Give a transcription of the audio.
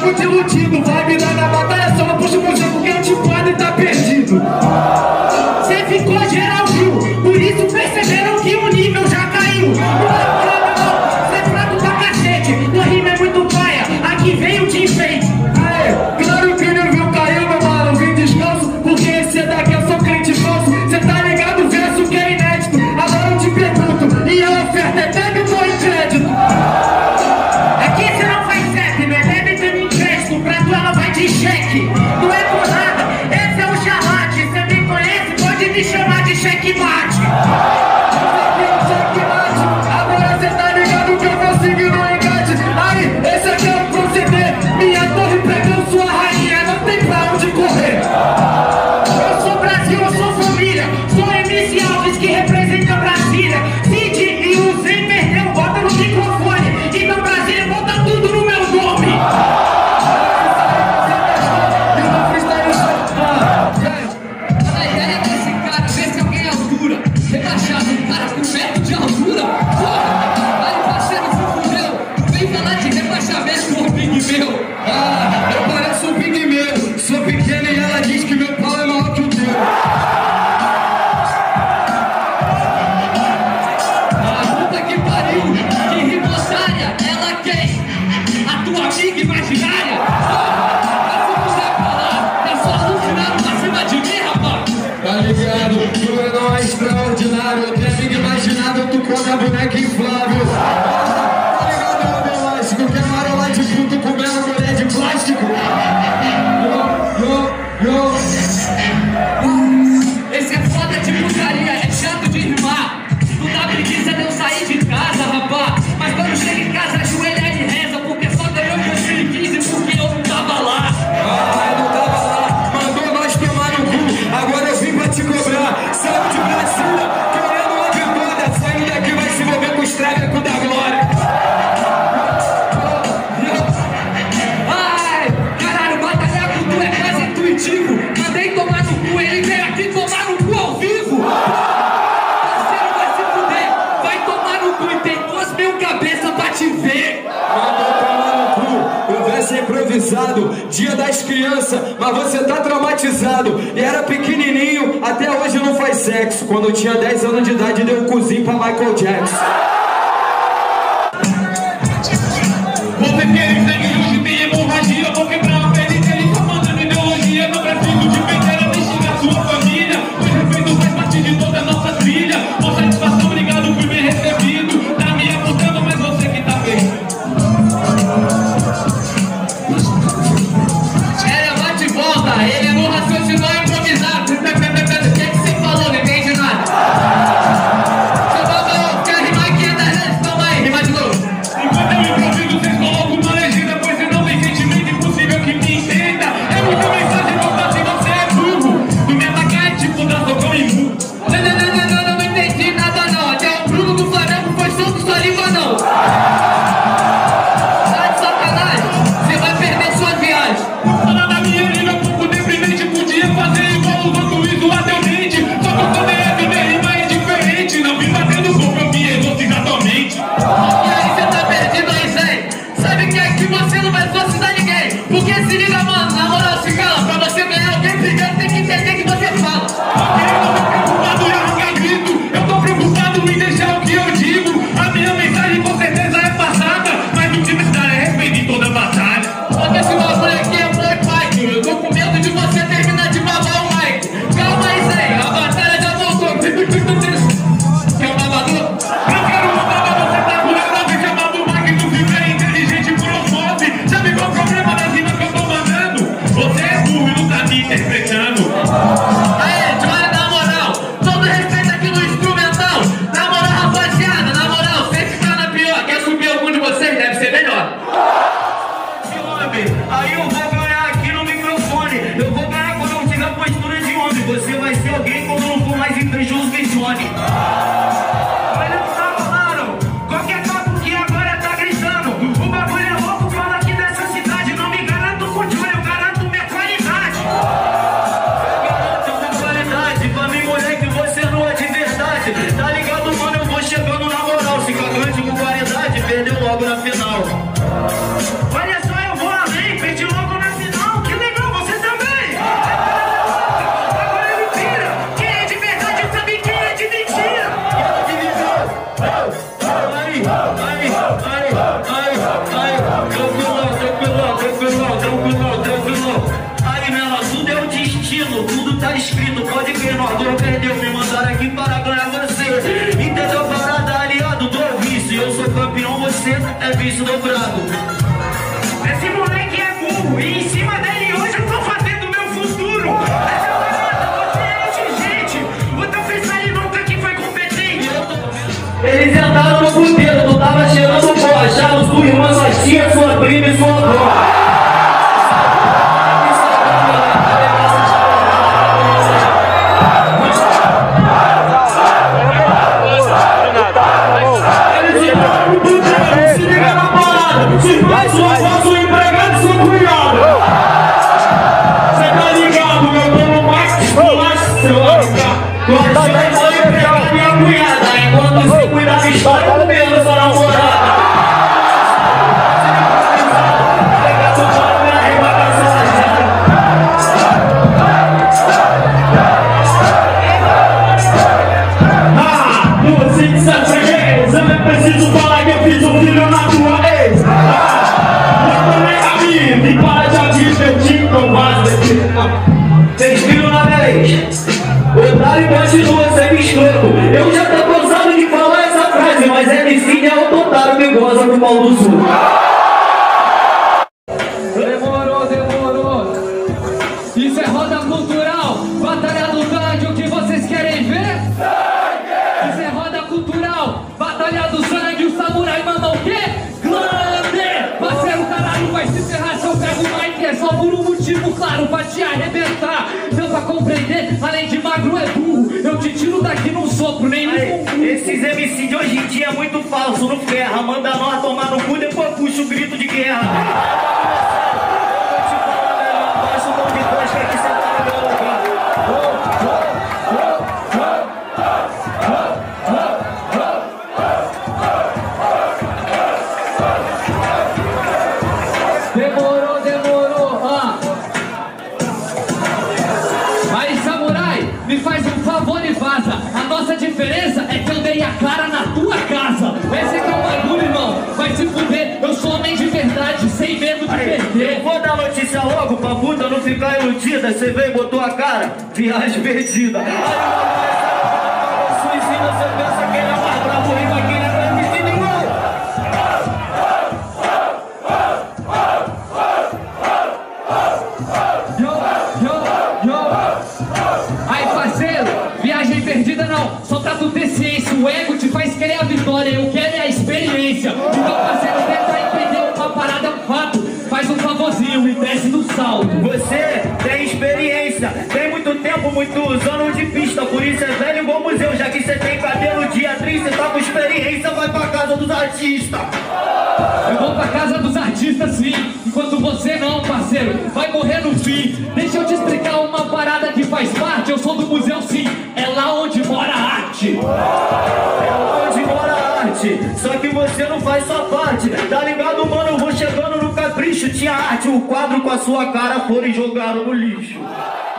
logo te iludindo. Vai me dar na batalha, só não puxa o museu porque o tipo e tá perdido. Cê ficou geral viu, por isso perceberam que o nível já caiu. Cê fraco pra cacete, tua rima é muito paia, aqui veio de enfeite. Aê, claro que o nível caiu, meu mano, vim descalço, porque esse daqui eu sou crente falso. Cê tá ligado, verso que é inédito. Agora eu te pergunto, e a oferta é débito ou em crédito? Aqui cê não faz CEP, não é débito nem crédito, pra tu ela vai de cheque. Não é por nada, esse é o charlate, cê me conhece, pode me chamar de checkmate. Agora cê tá ligado que eu vou seguir no engate. Aí, esse aqui é o proceder, minha torre pegando sua rainha, não tem pra onde correr. Eu sou Brasil, eu sou família, sou MC Alves que representa Brasília. Cid e o Zé perdeu, bota no microfone, então Brasília bota tudo no meu nome. A ideia desse cara, ver se alguém é altura, rebaixado, um cara com metro de altura. Porra, aí parceiro se fudeu, vem falar de rebaixamento, ô Big Meu. Ah, eu pareço um Big Meu, sou pequeno e ela diz que meu pau é maior que o teu. Puta que pariu, que rimosária, ela quem? A tua amiga imaginária? Vai se puder falar, é só alucinado pra cima de mim, rapaz. Tá ligado? Tu não é extraordinário, eu tenho amigo imaginável, tu come a boneca inflável. Tá ligado, meu elástico, que é marola de puto comendo mulher de plástico. Esse é foda de putaria, é chato de rimar. Tu dá preguiça de eu sair de casa, rapá. Mas quando chega em casa, ajoelha e reza, porque só ganhou em 2015 porque eu não tava lá. Ah, eu não tava lá, mandou nós tomar no cu, agora eu vim pra te cobrar. Saiu de Brasília, querendo uma vitória, saindo daqui vai se envolver com o estrago da glória. Ai, caralho, batalhar com tu é quase intuitivo. Mandei tomar no cu, ele veio aqui tomar no cu ao vivo. Parceiro, vai se fuder, vai tomar no cu e tem 2.000 cabeças pra te ver. Mandou tomar no cu, o verso é improvisado, dia das crianças, mas você tá traumatizado. E era pequenininho, até hoje não faz sexo. Quando eu tinha 10 anos de idade, deu um cozinho pra Michael Jackson. Você quer sangue hoje tem hemorragia, vou quebrar a pele dele só mandando ideologia. Não preciso de penteira, nem xingar sua família, pois respeito faz parte de toda a nossa trilha. Com satisfação, obrigado por bem recebido. Tá me apontando, mas você que tá bem. Era bate e volta, ele não raciocinou improvisado. O que você falou? Não entendi nada. Quer rimar 500 vezes? Toma aí, rima de novo. Enquanto eu improviso, vocês colocam uma legenda, pois senão tem sentimento impossível que me entenda. É muita mensagem, voltar se você é burro. Tu me atacar é tipo dar socão em burro. Não entendi nada não. Até o Bruno do Flamengo foi solto sua língua não. Tá de sacanagem? Você vai perder sua viagem. Falar da minha língua um pouco deprimente, podia fazer igual os outros isoladamente. Só que eu também é vida, rima é diferente. Não vim batendo boca, eu vim exatamente. E aí você tá perdido aí, Zé? Sabe que aqui você não vai exorcizar ninguém. Porque se liga, mano, na moral, se cala. Pra você ganhar alguém primeiro tem que entender que você fala. Eu não tô preocupado em arrancar grito, eu tô preocupado em deixar o que eu digo. A minha mensagem com certeza é passada, mas o que me dá é respeito em toda batalha. Só que esse bagulho aqui é play fight. Eu tô com medo de você terminar de babar o Mike. Calma aí, Zé, a batalha já voltou. Quer um babador? Eu quero uma baba, você tá curando, vem chamar do Mike, tu fica inteligente por osmose. Sabe qual é o problema das rimas que eu tô mandando? Você é burro e não tá me interpretando. Aê, olha na moral. Todo respeito aqui no instrumental. Na moral, rapaziada, na moral, sem ficar na pior. Quer subir algum de vocês? Deve ser melhor. Aí eu vou ganhar aqui no microfone. Eu vou ganhar quando eu tiver postura de homem. Você vai ser alguém quando eu não for mais invejoso que Johnny. Olha o que tá falando. Qualquer papo que agora tá gritando. O bagulho é louco, fala aqui dessa cidade. Não me garanto com o Johnny, eu garanto minha qualidade. Eu garanto minha qualidade. Pra mim, moleque, você não é de verdade. Tá ligado, mano? Eu vou chegando na moral. Se cagante com qualidade, perdeu logo na final. Olha só, eu vou além, pedi escrito, pode crer, nós dois perdeu. Me mandaram aqui para ganhar você. Entendeu, parada, aliado do vício. Eu sou campeão, você é vice dobrado. Esse moleque é burro e em cima dele hoje eu tô fazendo meu futuro. Essa parada, você é exigente. O teu freestyle nunca que foi competente. Eles entraram no puteiro, tu tava cheirando pó. Acharam sua irmã, sua tia, sua prima e sua avó. Se liga na parada, se faz sua avó, sua empregada e sua cunhada. Cê tá ligado, eu tô no max, seu amiga. Tua tia, sua empregada e a cunhada. Enquanto você cuida da história, eu pelo sua namorada. Você que sabe freguês, eu nem preciso falar que eu fiz um filho na tua ex. Eu também amigo, e para de agir, teu time não vaza daqui. Fez filho na vez, otário continua sendo escroto. Eu já tô cansado de falar essa frase, mas MC é o otário que goza do pau do sul. Demorou. Isso é roda cultural, batalha do sangue, o que vocês querem ver? Isso é roda cultural, batalha do sangue, o samurai manda o quê? Grande! Parceiro, caralho, vai se ferrar se eu pego o mic, é só por um motivo claro, pra te arrebentar. Deu pra compreender, além de magro é burro, eu te tiro daqui num sopro, nenhum. Esses MC de hoje em dia é muito falso, não ferra. Manda nós tomar no cu, depois puxa o grito de guerra. Demorou, Aí, samurai, me faz um favor e vaza. A nossa diferença é que eu dei a cara na tua casa. Esse é que é o bagulho, irmão. Vai se fuder, eu sou homem de verdade, sem medo de perder. Eu vou dar notícia logo pra puta não ficar iludida. Cê veio e botou a cara, viagem perdida. Aí suicida, cê pensa que ele é mais bravo, rico aqui, né? Não é MC nenhum. Aí, parceiro, viagem perdida não. Só pra tu ter ciência, o ego te faz querer a vitória, eu quero é a experiência. Então, parceiro, tenta entender uma parada, é um fato. Faz um favorzinho e desce no salto. Você tem experiência, tem muito tempo, muitos anos de pista. Por isso é velho igual museu, já que você tem cabelo de atriz. Cê tá com experiência, vai pra casa dos artistas. Eu vou pra casa dos artistas sim, enquanto você não, parceiro, vai morrer no fim. Deixa eu te explicar uma parada que faz parte. Eu sou do museu sim, é lá onde mora a arte. É lá onde mora a arte, só que você não faz sua parte. Tá ligado, mano, eu vou chegando no capricho. Tinha arte, o quadro com a sua cara foram e jogaram no lixo.